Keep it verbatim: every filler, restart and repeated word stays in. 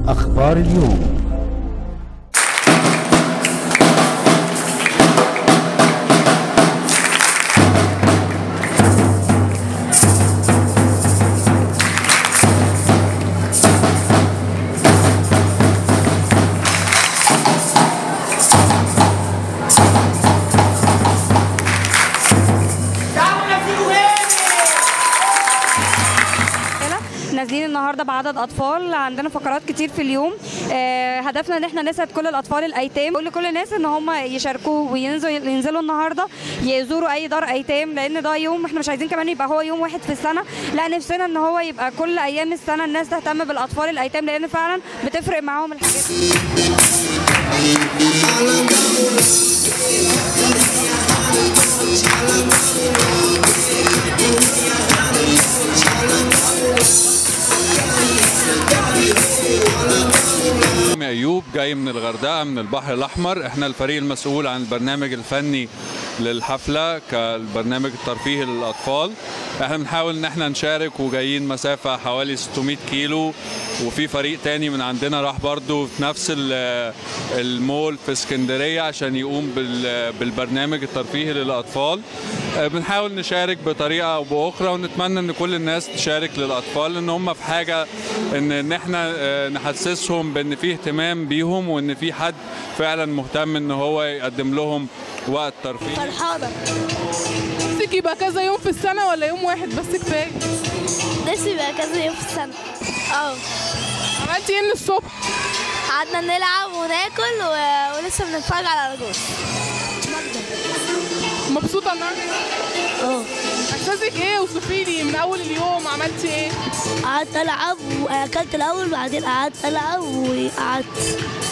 أخبار اليوم. نازلين النهارده بعدد اطفال، عندنا فقرات كتير في اليوم. آه هدفنا ان احنا نسعد كل الاطفال الايتام، نقول لكل الناس ان هم يشاركوا وينزلوا ينزلوا النهارده يزوروا اي دار ايتام، لان ده يوم احنا مش عايزين كمان يبقى هو يوم واحد في السنه، لا نفسنا ان هو يبقى كل ايام السنه الناس تهتم بالاطفال الايتام، لان فعلا بتفرق معاهم الحاجات دي. أيوب جاي من الغردقة من البحر الأحمر، احنا الفريق المسؤول عن البرنامج الفني للحفلة كالبرنامج الترفيهي للأطفال. احنا بنحاول ان احنا نشارك وجايين مسافة حوالي ستمائة كيلو، وفي فريق تاني من عندنا راح برضو في نفس المول في اسكندرية عشان يقوم بالبرنامج الترفيهي للأطفال. بنحاول نشارك بطريقة أو بأخرى، ونتمنى ان كل الناس تشارك للأطفال، ان هم في حاجة ان ان احنا نحسسهم بان في اهتمام بيهم، وان في حد فعلا مهتم ان هو يقدم لهم وقت ترفيه. فرحانة. نفسك يبقى كذا يوم في السنة ولا يوم واحد بس كفاية؟ نفسي يبقى كذا يوم في السنة. اه. عملتي ايه من الصبح؟ قعدنا نلعب وناكل و... ولسه بنتفرج على الأرجوز. مبسوطة النهارده؟ اه. احساسك ايه؟ اوصفي لي من أول اليوم عملتي ايه؟ قعدت ألعب وأكلت الأول، بعدين قعدت ألعب وقعدت.